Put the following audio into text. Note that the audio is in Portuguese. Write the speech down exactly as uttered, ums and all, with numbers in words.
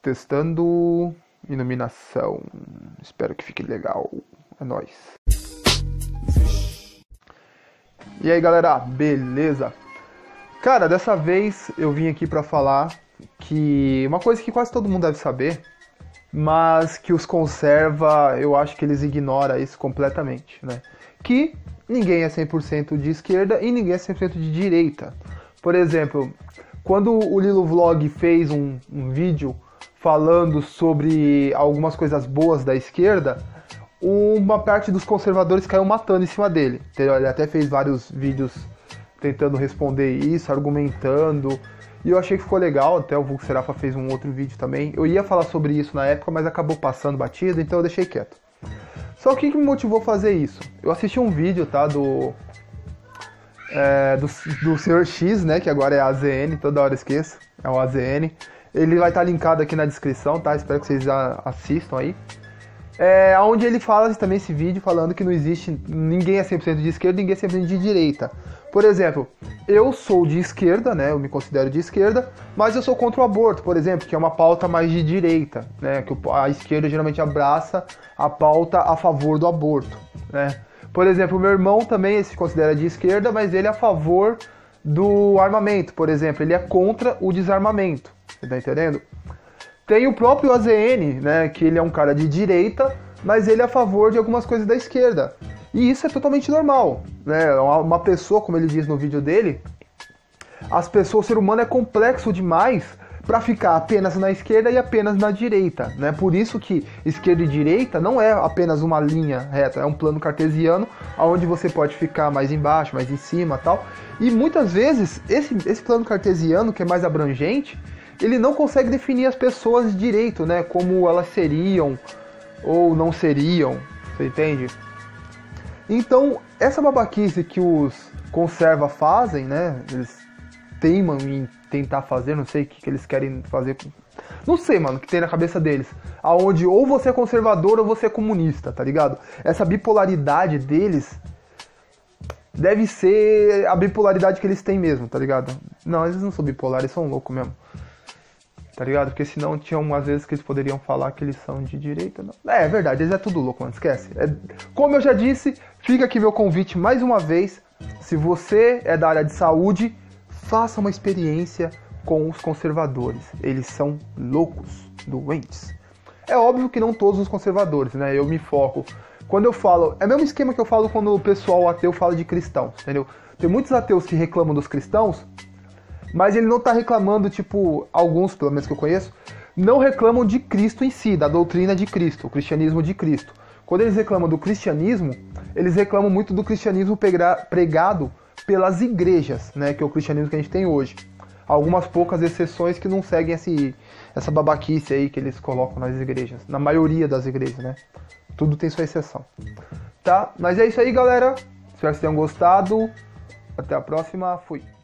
Testando iluminação. Espero que fique legal. É nóis. E aí, galera, beleza? Cara, dessa vez eu vim aqui pra falar que uma coisa que quase todo mundo deve saber, mas que os conserva, eu acho que eles ignoram isso completamente, né? Que ninguém é cem por cento de esquerda e ninguém é cem por cento de direita. Por exemplo, quando o Lilo Vlog fez um, um vídeo falando sobre algumas coisas boas da esquerda, uma parte dos conservadores caiu matando em cima dele, entendeu? Ele até fez vários vídeos tentando responder isso, argumentando, e eu achei que ficou legal. Até o Vulgo Serafa fez um outro vídeo também. Eu ia falar sobre isso na época, mas acabou passando batido, então eu deixei quieto. Só que o que me motivou a fazer isso? Eu assisti um vídeo, tá, do, é, do, do senhor X, né, que agora é A Z N, toda hora eu esqueço, é o A Z N. Ele vai estar linkado aqui na descrição, tá? Espero que vocês assistam aí. É, onde ele fala também esse vídeo falando que não existe, ninguém é cem por cento de esquerda, ninguém é cem por cento de direita. Por exemplo, eu sou de esquerda, né? Eu me considero de esquerda, mas eu sou contra o aborto, por exemplo, que é uma pauta mais de direita, né? Que a esquerda geralmente abraça a pauta a favor do aborto, né? Por exemplo, o meu irmão também se considera de esquerda, mas ele é a favor do armamento, por exemplo, ele é contra o desarmamento, você tá entendendo? Tem o próprio A Z N, né, que ele é um cara de direita, mas ele é a favor de algumas coisas da esquerda. E isso é totalmente normal, né? Uma pessoa, como ele diz no vídeo dele, as pessoas, o ser humano é complexo demais para ficar apenas na esquerda e apenas na direita, né? Por isso que esquerda e direita não é apenas uma linha reta, é um plano cartesiano, onde você pode ficar mais embaixo, mais em cima, tal. E muitas vezes esse, esse plano cartesiano, que é mais abrangente, ele não consegue definir as pessoas direito, né? Como elas seriam ou não seriam, você entende? Então, essa babaquice que os conserva fazem, né? Eles teimam em tentar fazer, não sei o que, que eles querem fazer. Não sei, mano, o que tem na cabeça deles. Aonde ou você é conservador ou você é comunista, tá ligado? Essa bipolaridade deles deve ser a bipolaridade que eles têm mesmo, tá ligado? Não, eles não são bipolares, eles são loucos mesmo. Tá ligado? Porque senão tinha umas vezes que eles poderiam falar que eles são de direita. Não. É, é verdade, eles é tudo louco, mano, esquece. É, como eu já disse, fica aqui meu convite mais uma vez. Se você é da área de saúde, faça uma experiência com os conservadores. Eles são loucos, doentes. É óbvio que não todos os conservadores, né? Eu me foco. Quando eu falo... É o mesmo esquema que eu falo quando o pessoal ateu fala de cristãos, entendeu? Tem muitos ateus que reclamam dos cristãos, mas ele não tá reclamando, tipo, alguns, pelo menos que eu conheço, não reclamam de Cristo em si, da doutrina de Cristo, o cristianismo de Cristo. Quando eles reclamam do cristianismo, eles reclamam muito do cristianismo pregado pelas igrejas, né, que é o cristianismo que a gente tem hoje. Algumas poucas exceções que não seguem esse, essa babaquice aí que eles colocam nas igrejas, na maioria das igrejas, né? Tudo tem sua exceção. Tá? Mas é isso aí, galera. Espero que vocês tenham gostado. Até a próxima. Fui.